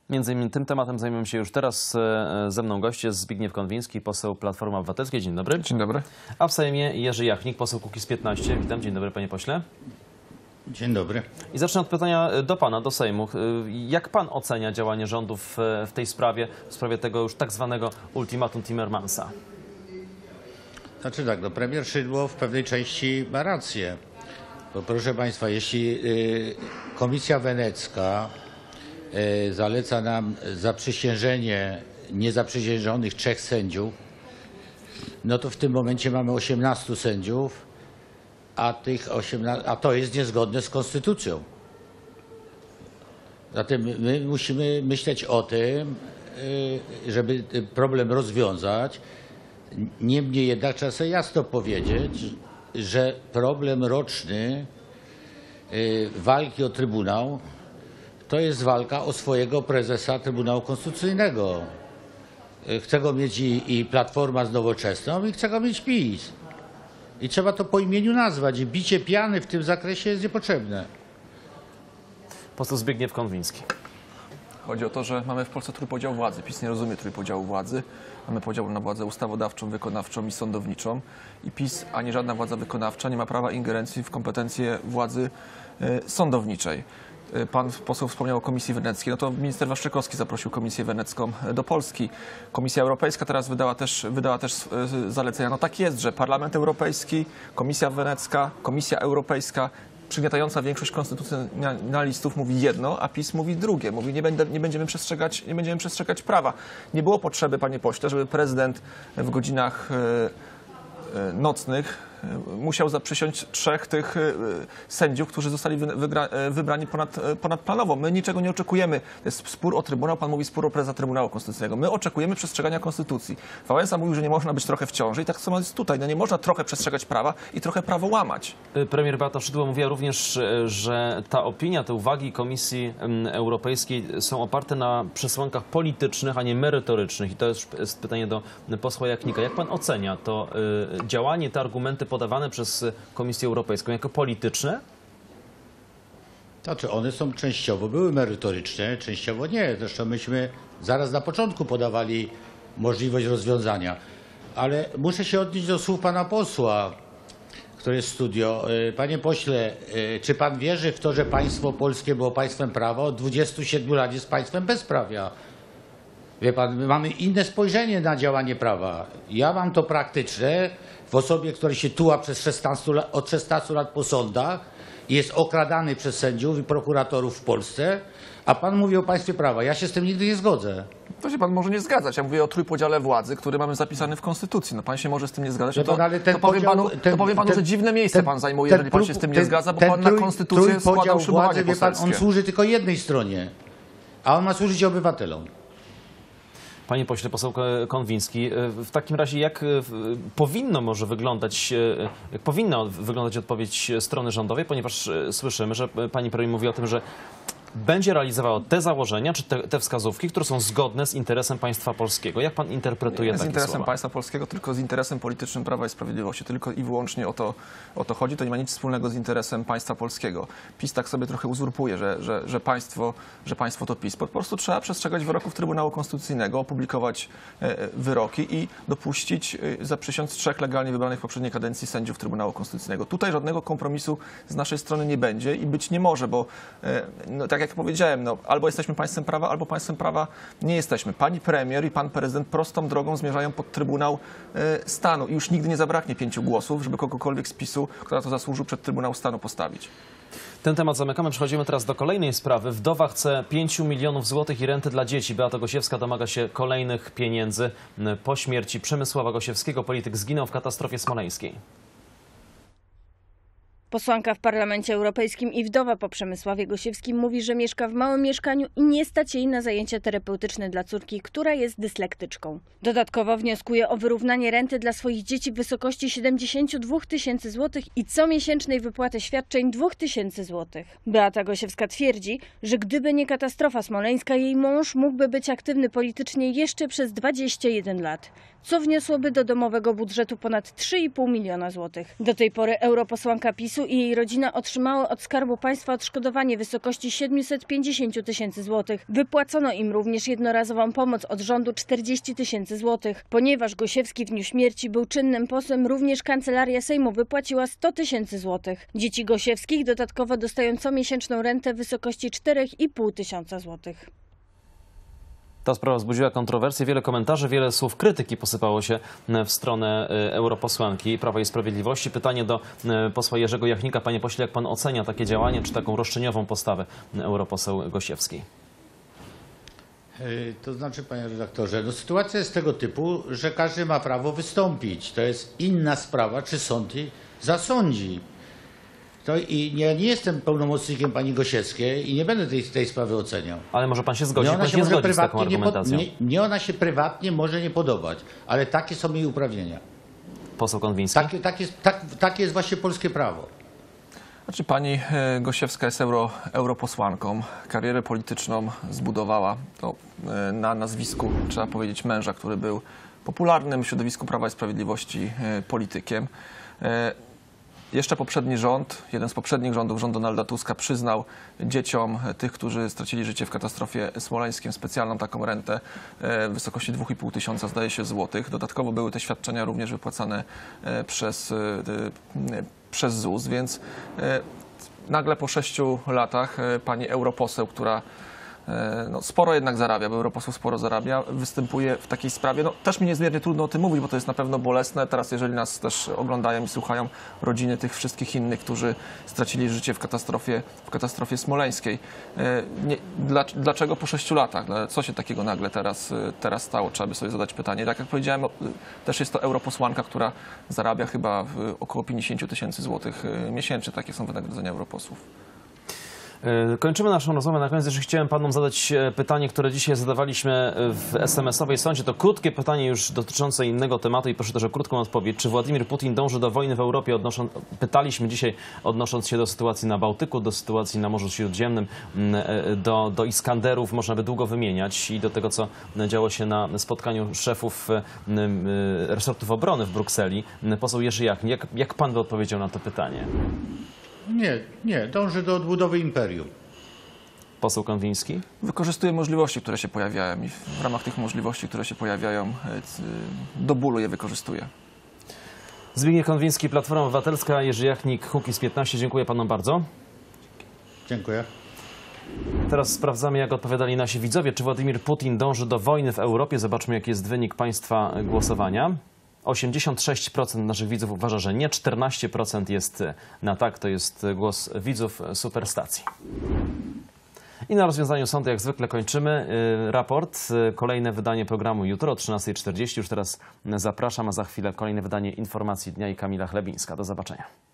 Między innymi tym tematem zajmiemy się już teraz. Ze mną goście Zbigniew Konwiński, poseł Platformy Obywatelskiej. Dzień dobry. Dzień dobry. A w Sejmie Jerzy Jachnik, poseł Kukiz15. Witam. Dzień dobry, panie pośle. Dzień dobry. I zacznę od pytania do pana, do Sejmu. Jak pan ocenia działanie rządu w tej sprawie, w sprawie tego już tak zwanego ultimatum Timmermansa? Znaczy tak, premier Szydło w pewnej części ma rację. Bo proszę państwa, jeśli Komisja Wenecka zaleca nam zaprzysiężenie niezaprzysiężonych 3 sędziów, no to w tym momencie mamy 18 sędziów, a to jest niezgodne z konstytucją. Zatem my musimy myśleć o tym, żeby ten problem rozwiązać. Niemniej jednak trzeba sobie jasno powiedzieć, że problem roczny walki o Trybunał to jest walka o swojego prezesa Trybunału Konstytucyjnego. Chce go mieć i Platforma z Nowoczesną, i chce go mieć PiS. I trzeba to po imieniu nazwać. I bicie piany w tym zakresie jest niepotrzebne. Poseł Zbigniew Konwiński. Chodzi o to, że mamy w Polsce trójpodział władzy. PiS nie rozumie trójpodziału władzy. Mamy podział na władzę ustawodawczą, wykonawczą i sądowniczą. I PiS, ani żadna władza wykonawcza nie ma prawa ingerencji w kompetencje władzy sądowniczej. Pan poseł wspomniał o Komisji Weneckiej. No to minister Waszczykowski zaprosił Komisję Wenecką do Polski. Komisja Europejska teraz wydała też zalecenia. No tak jest, że Parlament Europejski, Komisja Wenecka, Komisja Europejska, przygniatająca większość konstytucjonalistów mówi jedno, a PiS mówi drugie. Mówi, nie będziemy przestrzegać prawa. Nie było potrzeby, panie pośle, żeby prezydent w godzinach nocnych musiał zaprzysiąść 3 tych sędziów, którzy zostali wybrani ponadplanowo. My niczego nie oczekujemy. To jest spór o Trybunał, pan mówi spór o prezesa Trybunału Konstytucyjnego. My oczekujemy przestrzegania Konstytucji. Wałęsa mówił, że nie można być trochę w ciąży i tak samo jest tutaj. No nie można trochę przestrzegać prawa i trochę prawo łamać. Premier Beata Szydło mówiła również, że ta opinia, te uwagi Komisji Europejskiej są oparte na przesłankach politycznych, a nie merytorycznych. I to jest pytanie do posła Jachnika. Jak pan ocenia to działanie, te argumenty podawane przez Komisję Europejską jako polityczne? Znaczy one są częściowo były merytoryczne, częściowo nie. Zresztą myśmy zaraz na początku podawali możliwość rozwiązania. Ale muszę się odnieść do słów pana posła, który jest w studio. Panie pośle, czy pan wierzy w to, że państwo polskie było państwem prawa? Od 27 lat jest państwem bezprawia. Wie pan, my mamy inne spojrzenie na działanie prawa. Ja mam to praktyczne w osobie, która się tuła od 16 lat po sądach i jest okradany przez sędziów i prokuratorów w Polsce, a pan mówi o państwie prawa. Ja się z tym nigdy nie zgodzę. To się pan może nie zgadzać. Ja mówię o trójpodziale władzy, który mamy zapisany w Konstytucji. No pan się może z tym nie zgadzać. To powiem panu, że dziwne miejsce pan zajmuje, jeżeli pan się z tym nie zgadza, bo pan na Konstytucję składał ślubowanie poselskie. On służy tylko jednej stronie, a on ma służyć obywatelom. Panie pośle, poseł Konwiński, w takim razie jak powinna wyglądać odpowiedź strony rządowej, ponieważ słyszymy, że pani premier mówi o tym, że będzie realizowała te założenia, czy te wskazówki, które są zgodne z interesem państwa polskiego. Jak pan interpretuje takie słowa? Nie z interesem państwa polskiego, tylko z interesem politycznym Prawa i Sprawiedliwości. Tylko i wyłącznie o to chodzi. To nie ma nic wspólnego z interesem państwa polskiego. PiS tak sobie trochę uzurpuje, że państwo to PiS. Po prostu trzeba przestrzegać wyroków Trybunału Konstytucyjnego, opublikować wyroki i dopuścić, zaprzysiąc 3 legalnie wybranych w poprzedniej kadencji sędziów Trybunału Konstytucyjnego. Tutaj żadnego kompromisu z naszej strony nie będzie i być nie może, bo no, tak jak powiedziałem, no, albo jesteśmy państwem prawa, albo państwem prawa nie jesteśmy. Pani premier i pan prezydent prostą drogą zmierzają pod Trybunał Stanu i już nigdy nie zabraknie 5 głosów, żeby kogokolwiek z PiS-u, kto na to zasłużył, przed Trybunał Stanu postawić. Ten temat zamykamy. Przechodzimy teraz do kolejnej sprawy. Wdowa chce 5 milionów złotych i renty dla dzieci. Beata Gosiewska domaga się kolejnych pieniędzy po śmierci Przemysława Gosiewskiego. Polityk zginął w katastrofie smoleńskiej. Posłanka w Parlamencie Europejskim i wdowa po Przemysławie Gosiewskim mówi, że mieszka w małym mieszkaniu i nie stać jej na zajęcia terapeutyczne dla córki, która jest dyslektyczką. Dodatkowo wnioskuje o wyrównanie renty dla swoich dzieci w wysokości 72 tysięcy złotych i comiesięcznej wypłaty świadczeń 2 tysięcy złotych. Beata Gosiewska twierdzi, że gdyby nie katastrofa smoleńska, jej mąż mógłby być aktywny politycznie jeszcze przez 21 lat. co wniosłoby do domowego budżetu ponad 3,5 miliona złotych. Do tej pory europosłanka PiS-u i jej rodzina otrzymały od Skarbu Państwa odszkodowanie w wysokości 750 tysięcy złotych. Wypłacono im również jednorazową pomoc od rządu 40 tysięcy złotych. Ponieważ Gosiewski w dniu śmierci był czynnym posłem, również Kancelaria Sejmu wypłaciła 100 tysięcy złotych. Dzieci Gosiewskich dodatkowo dostają comiesięczną rentę w wysokości 4,5 tysiąca złotych. Ta sprawa wzbudziła kontrowersje, wiele komentarzy, wiele słów krytyki posypało się w stronę europosłanki Prawa i Sprawiedliwości. Pytanie do posła Jerzego Jachnika. Panie pośle, jak pan ocenia takie działanie, czy taką roszczeniową postawę europoseł Gosiewskiej? To znaczy, panie redaktorze, no sytuacja jest tego typu, że każdy ma prawo wystąpić. To jest inna sprawa, czy sąd jej zasądzi. I nie jestem pełnomocnikiem pani Gosiewskiej i nie będę tej sprawy oceniał. Ale może pan się zgodzi, Mnie ona się nie może zgodzi z taką prywatnie argumentacją. mnie ona się prywatnie może nie podobać, ale takie są jej uprawnienia. Poseł Konwiński. Takie jest właśnie polskie prawo. Znaczy, pani Gosiewska jest europosłanką. Karierę polityczną zbudowała na nazwisku, trzeba powiedzieć, męża, który był popularnym w środowisku Prawa i Sprawiedliwości politykiem. Jeszcze poprzedni rząd, jeden z poprzednich rządów, rząd Donalda Tuska, przyznał dzieciom tych, którzy stracili życie w katastrofie smoleńskiej, specjalną taką rentę w wysokości 2,5 tysiąca, zdaje się, złotych. Dodatkowo były te świadczenia również wypłacane przez ZUS, więc nagle po 6 latach pani europoseł, która sporo jednak zarabia, bo europoseł sporo zarabia, występuje w takiej sprawie. No, też mi niezmiernie trudno o tym mówić, bo to jest na pewno bolesne. Teraz, jeżeli nas też oglądają i słuchają rodziny tych wszystkich innych, którzy stracili życie w katastrofie smoleńskiej. Dlaczego po 6 latach? Co się takiego nagle teraz stało? Trzeba by sobie zadać pytanie. Tak jak powiedziałem, też jest to europosłanka, która zarabia chyba około 50 tysięcy złotych miesięcznie. Takie są wynagrodzenia europosłów. Kończymy naszą rozmowę. Na koniec jeszcze chciałem panom zadać pytanie, które dzisiaj zadawaliśmy w SMS-owej sądzie. To krótkie pytanie już dotyczące innego tematu i proszę też o krótką odpowiedź. Czy Władimir Putin dąży do wojny w Europie? Pytaliśmy dzisiaj, odnosząc się do sytuacji na Bałtyku, do sytuacji na Morzu Śródziemnym, do Iskanderów, można by długo wymieniać, i do tego, co działo się na spotkaniu szefów resortów obrony w Brukseli. Poseł Jerzy Jachnik, jak pan by odpowiedział na to pytanie? Nie, dąży do odbudowy imperium. Poseł Konwiński? Wykorzystuje możliwości, które się pojawiają i w ramach tych możliwości, które się pojawiają, do bólu je wykorzystuje. Zbigniew Konwiński, Platforma Obywatelska, Jerzy Jachnik, Kukiz15. Dziękuję panom bardzo. Dziękuję. Teraz sprawdzamy, jak odpowiadali nasi widzowie. Czy Władimir Putin dąży do wojny w Europie? Zobaczmy, jaki jest wynik państwa głosowania. 86% naszych widzów uważa, że nie, 14% jest na tak. To jest głos widzów Superstacji. I na rozwiązaniu sądu jak zwykle kończymy. Raport, kolejne wydanie programu jutro o 13:40. Już teraz zapraszam, a za chwilę kolejne wydanie Informacji Dnia i Kamila Chlebińska. Do zobaczenia.